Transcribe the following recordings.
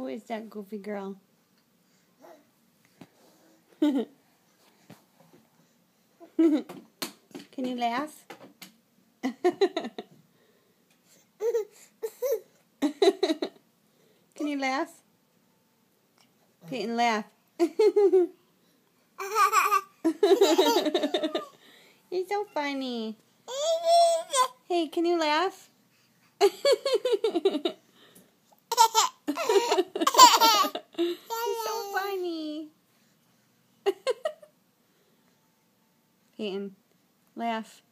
Who is that goofy girl? Can you laugh? Can you laugh? Peyton, laugh. You're so funny. Hey, can you laugh? You're so funny. Peyton, laugh.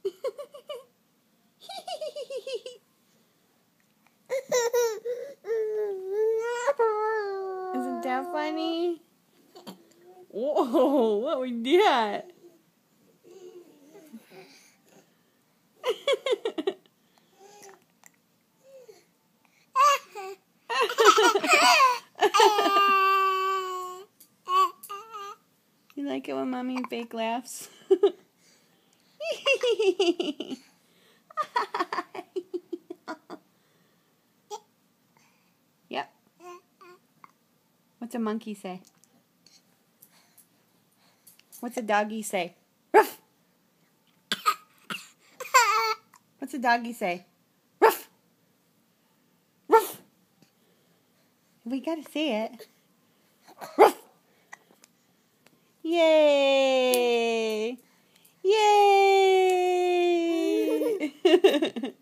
Isn't that funny? Whoa, what was that? You like it when Mommy fake laughs? Yep. What's a monkey say? What's a doggy say? Ruff! What's a doggy say? Ruff! Ruff! We gotta say it. Ruff! Yay! Yay!